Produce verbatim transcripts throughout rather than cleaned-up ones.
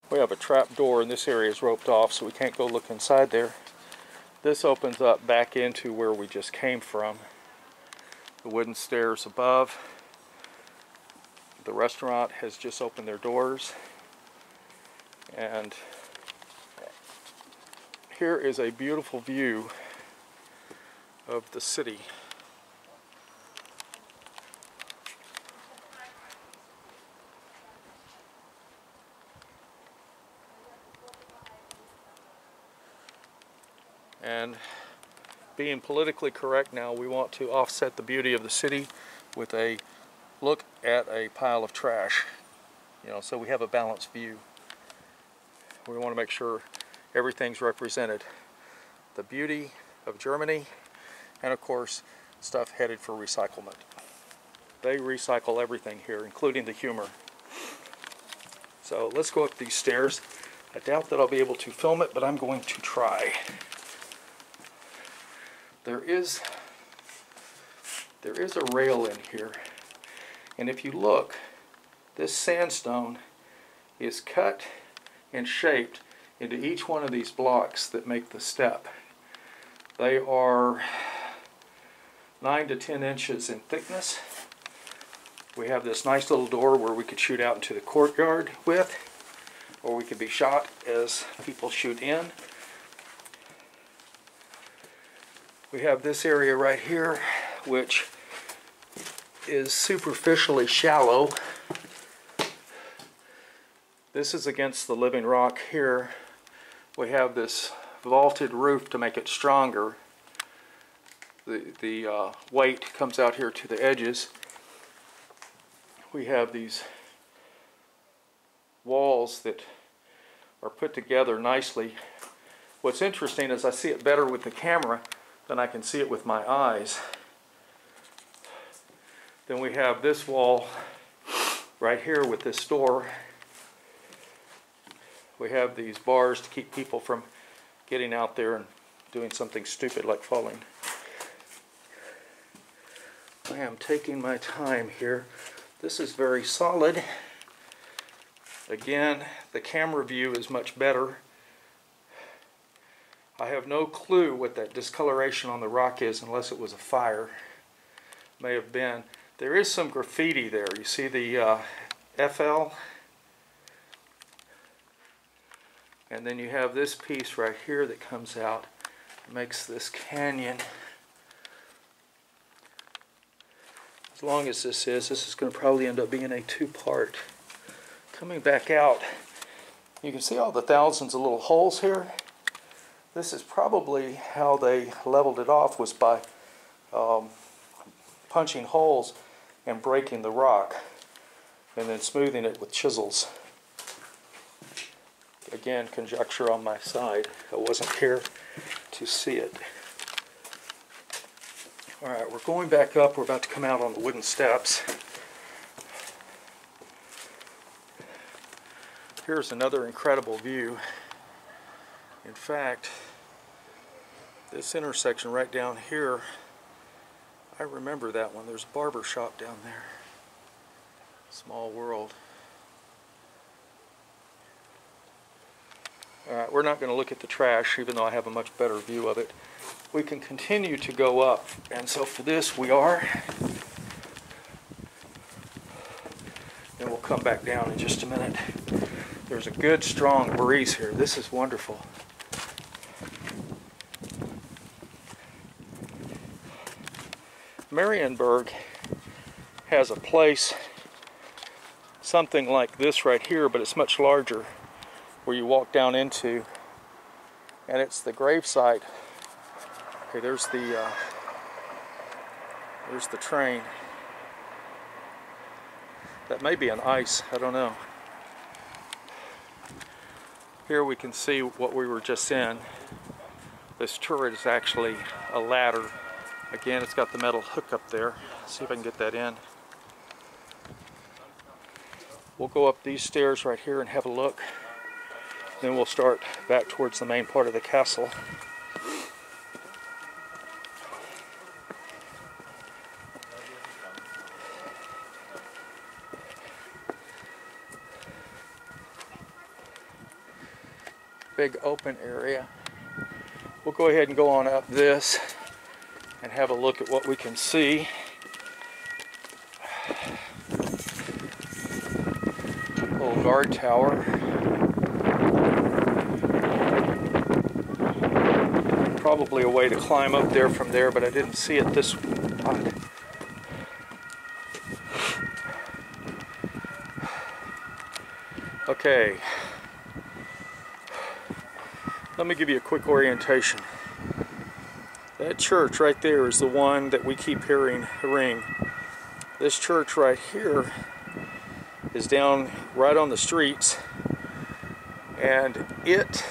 We have a trap door, and this area is roped off, so we can't go look inside there. This opens up back into where we just came from. The wooden stairs above. The restaurant has just opened their doors. And here is a beautiful view of the city. And being politically correct now, we want to offset the beauty of the city with a look at a pile of trash. You know, so we have a balanced view. We want to make sure everything's represented. The beauty of Germany, and of course, stuff headed for recyclement. They recycle everything here, including the humor. So let's go up these stairs. I doubt that I'll be able to film it, but I'm going to try. There is, there is a rail in here, and if you look, this sandstone is cut and shaped into each one of these blocks that make the step. They are nine to ten inches in thickness. We have this nice little door where we could shoot out into the courtyard with, or we could be shot as people shoot in. We have this area right here, which is superficially shallow. This is against the living rock here. We have this vaulted roof to make it stronger. The, the uh, weight comes out here to the edges. We have these walls that are put together nicely. What's interesting is I see it better with the camera than I can see it with my eyes. Then we have this wall right here with this door. We have these bars to keep people from getting out there and doing something stupid like falling. I am taking my time here. This is very solid. Again, the camera view is much better. I have no clue what that discoloration on the rock is unless it was a fire. May have been. There is some graffiti there. You see the uh, F L? And then you have this piece right here that comes out. It makes this canyon. As long as this is, this is going to probably end up being a two-part. Coming back out, you can see all the thousands of little holes here. This is probably how they leveled it off, was by um, punching holes and breaking the rock and then smoothing it with chisels. Again, conjecture on my side. I wasn't here to see it. Alright, we're going back up. We're about to come out on the wooden steps. Here's another incredible view. In fact, this intersection right down here, I remember that one. There's a barber shop down there. Small world. Alright, we're not going to look at the trash, even though I have a much better view of it. We can continue to go up, and so for this we are. Then we'll come back down in just a minute. There's a good strong breeze here. This is wonderful. Marienburg has a place, something like this right here, but it's much larger, where you walk down into, and it's the gravesite. Okay, there's the uh, there's the train. That may be an ice, I don't know. Here we can see what we were just in. This turret is actually a ladder. Again, it's got the metal hook up there. Let's see if I can get that in. We'll go up these stairs right here and have a look. Then we'll start back towards the main part of the castle. big open area. We'll go ahead and go on up this and have a look at what we can see. Little guard tower. Probably a way to climb up there from there, but I didn't see it this spot. Okay. Let me give you a quick orientation. That church right there is the one that we keep hearing ring. This church right here is down right on the streets, and it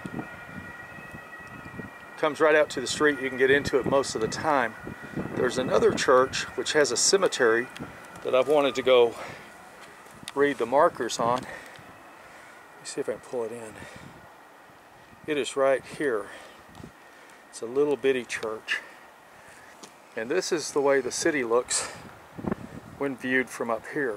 comes right out to the street. You can get into it most of the time. There's another church which has a cemetery that I've wanted to go read the markers on. Let me see if I can pull it in. It is right here. It's a little bitty church. And this is the way the city looks when viewed from up here.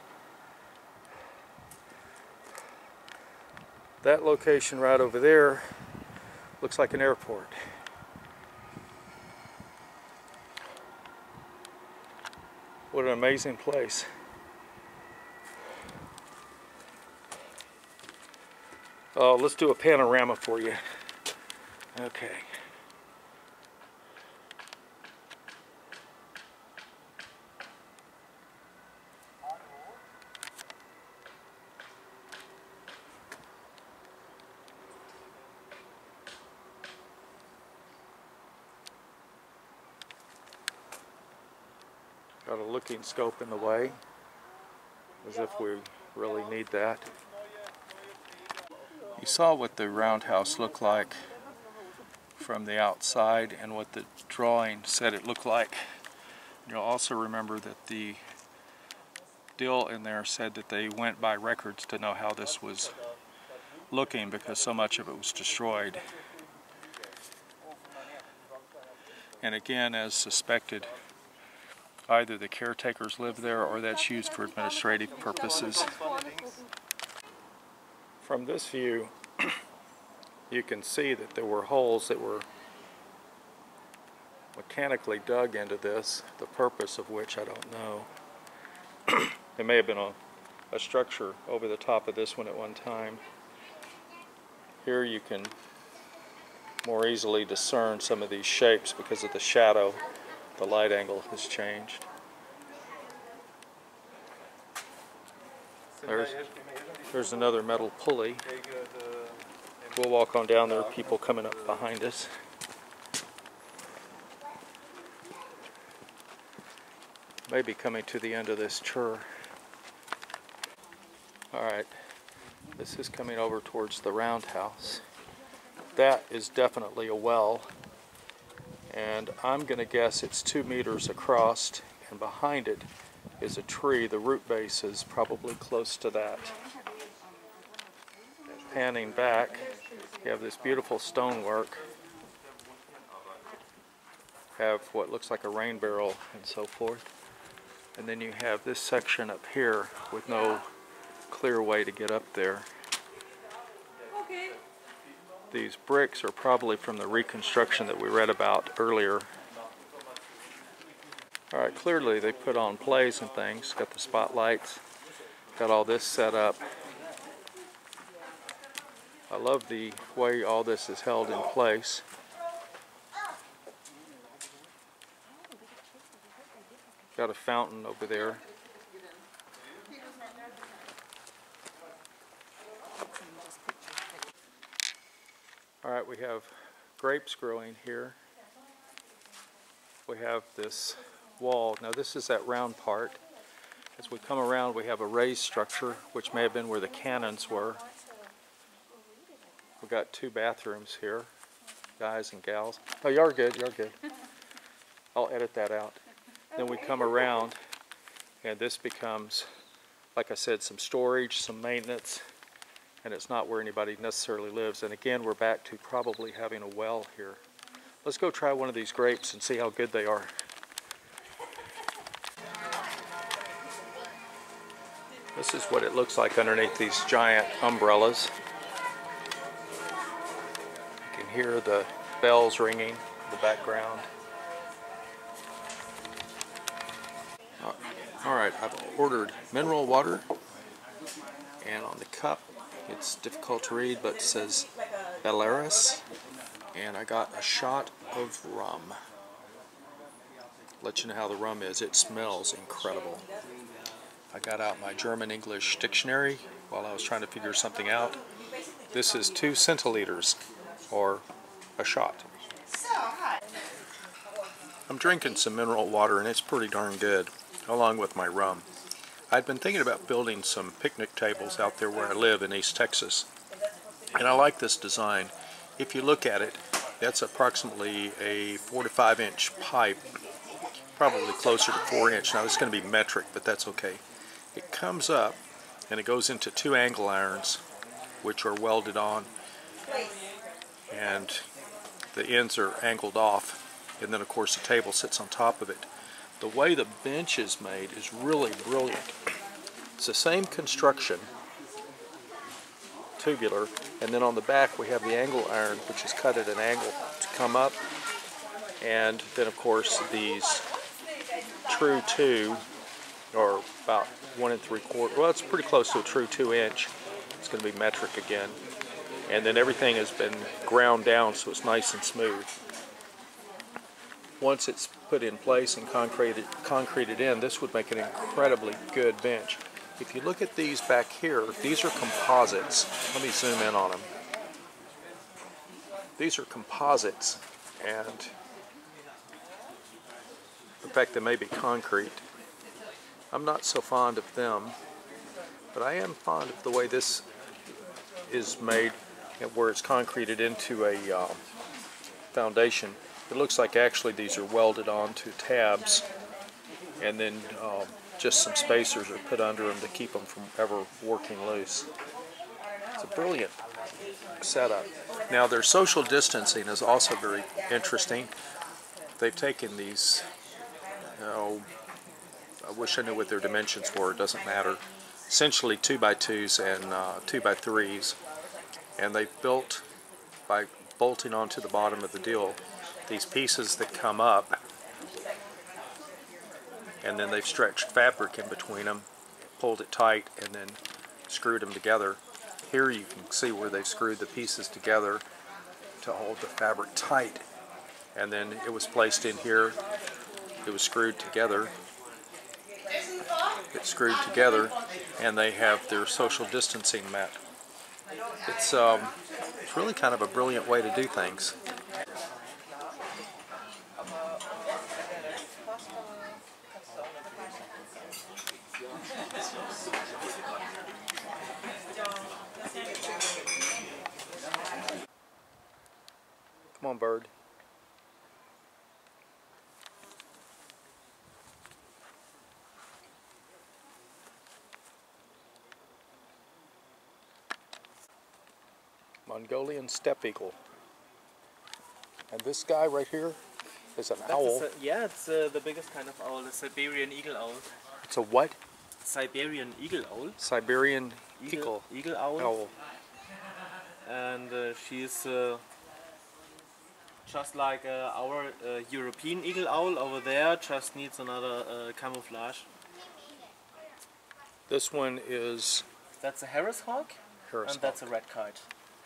That location right over there looks like an airport. What an amazing place. Oh, let's do a panorama for you. Okay. Got a looking scope in the way, as if we really need that. You saw what the roundhouse looked like from the outside and what the drawing said it looked like. You'll also remember that the deal in there said that they went by records to know how this was looking because so much of it was destroyed. And again, as suspected, either the caretakers live there or that's used for administrative purposes. From this view, you can see that there were holes that were mechanically dug into this, the purpose of which I don't know. There may have been a, a structure over the top of this one at one time. Here you can more easily discern some of these shapes because of the shadow. The light angle has changed. There's, there's another metal pulley. We'll walk on down. There are people coming up behind us. Maybe coming to the end of this chur. Alright, this is coming over towards the roundhouse. That is definitely a well. And I'm going to guess it's two meters across, and behind it is a tree. The root base is probably close to that. Panning back, you have this beautiful stonework. Have what looks like a rain barrel and so forth. And then you have this section up here with no clear way to get up there. These bricks are probably from the reconstruction that we read about earlier. Alright, clearly they put on plays and things. Got the spotlights. Got all this set up. I love the way all this is held in place. Got a fountain over there. Alright, we have grapes growing here. We have this wall. Now this is that round part. As we come around, we have a raised structure, which may have been where the cannons were. We've got two bathrooms here, guys and gals. Oh, you're good, you're good. I'll edit that out. Then we come around, and this becomes, like I said, some storage, some maintenance, and it's not where anybody necessarily lives. And again, we're back to probably having a well here. Let's go try one of these grapes and see how good they are. This is what it looks like underneath these giant umbrellas. hear the bells ringing in the background. Alright, I've ordered mineral water, and on the cup it's difficult to read, but it says Belarus, and I got a shot of rum. Let you know how the rum is. It smells incredible. I got out my German-English dictionary while I was trying to figure something out. This is two centiliters, or a shot. I'm drinking some mineral water, and it's pretty darn good, along with my rum. I'd been thinking about building some picnic tables out there where I live in East Texas, and I like this design. If you look at it, that's approximately a four to five inch pipe, probably closer to four inch. Now this is going to be metric, but that's okay. It comes up and it goes into two angle irons, which are welded on, and the ends are angled off, and then of course the table sits on top of it. The way the bench is made is really brilliant. It's the same construction, tubular, and then on the back we have the angle iron, which is cut at an angle to come up, and then of course these true two, or about one and three quarter, well it's pretty close to a true two inch. It's going to be metric again, and then everything has been ground down so it's nice and smooth. Once it's put in place and concreted, concreted in, this would make an incredibly good bench. If you look at these back here, these are composites. Let me zoom in on them. These are composites, and in fact they may be concrete. I'm not so fond of them, but I am fond of the way this is made, where it's concreted into a uh, foundation. It looks like actually these are welded onto tabs, and then uh, just some spacers are put under them to keep them from ever working loose. It's a brilliant setup. Now their social distancing is also very interesting. They've taken these, oh, I wish I knew what their dimensions were, it doesn't matter, essentially two by twos and uh, two by threes, and they've built, by bolting onto the bottom of the deal, these pieces that come up, and then they've stretched fabric in between them, pulled it tight, and then screwed them together. Here you can see where they've screwed the pieces together to hold the fabric tight, and then it was placed in here, it was screwed together, it's screwed together, and they have their social distancing mat. It's, um, it's really kind of a brilliant way to do things. Come on, bird. Mongolian steppe eagle. And this guy right here is an That owl. is a, yeah, it's uh, the biggest kind of owl, the Siberian eagle owl. It's a what? Siberian eagle owl. Siberian Eagle, eagle, eagle owl. owl. And uh, she's uh, just like uh, our uh, European eagle owl over there, just needs another uh, camouflage. This one is That's a Harris hawk, Harris and that's a hawk. red kite.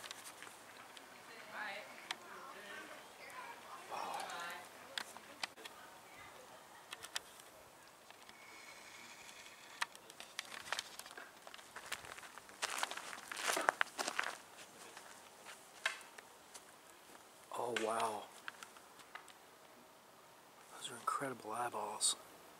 Oh wow, those are incredible eyeballs.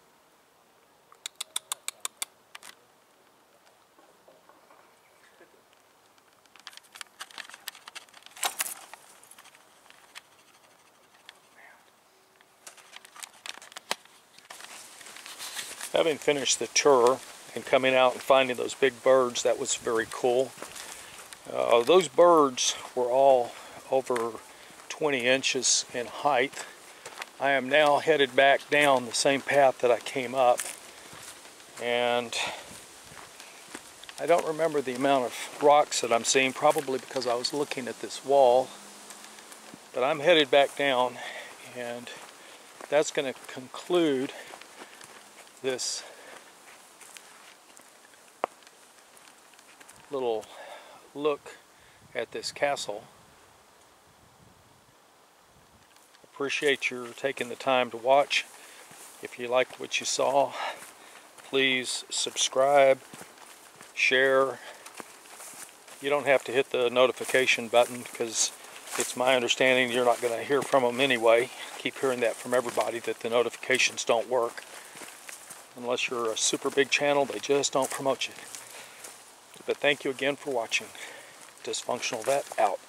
Having finished the tour and coming out and finding those big birds, that was very cool. Uh, those birds were all over twenty inches in height. I am now headed back down the same path that I came up, and I don't remember the amount of rocks that I'm seeing, probably because I was looking at this wall, But I'm headed back down, and that's going to conclude this little look at this castle. Appreciate your taking the time to watch. If you liked what you saw, please subscribe, share. You don't have to hit the notification button, because it's my understanding you're not going to hear from them anyway. Keep hearing that from everybody, that the notifications don't work. Unless you're a super big channel, they just don't promote you. But thank you again for watching. Dysfunctional Vet out.